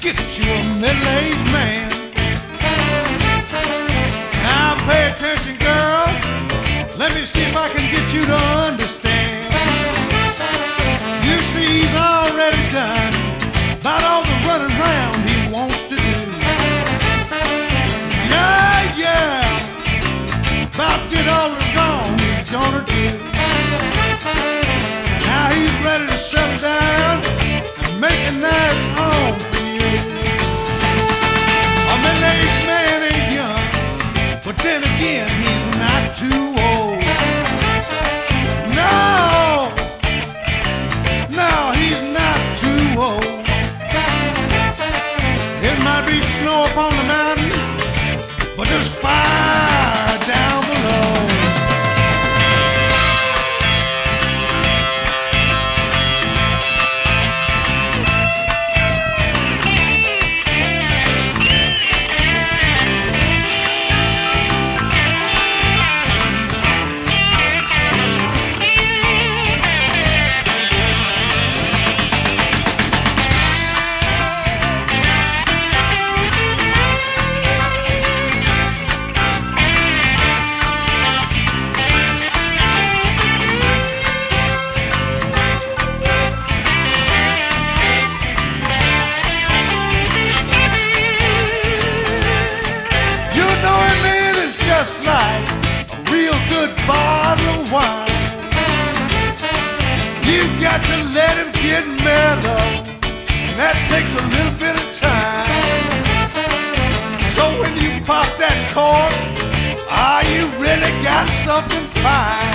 get you a middle-aged man. Now pay attention, girl. Let me see if I can get you to understand. You see, he's already done about all the running around he wants to do. Yeah, about did all the wrong he's gonna do. Now he's ready to settle down and make a nice home for you. A middle-aged man ain't young, but then again, he's not too old. No, he's not too old. It might be snow upon the mountain, but there's fire down below. Just like a real good bottle of wine, you got to let him get mellow, and that takes a little bit of time. So when you pop that cork, you really got something fine.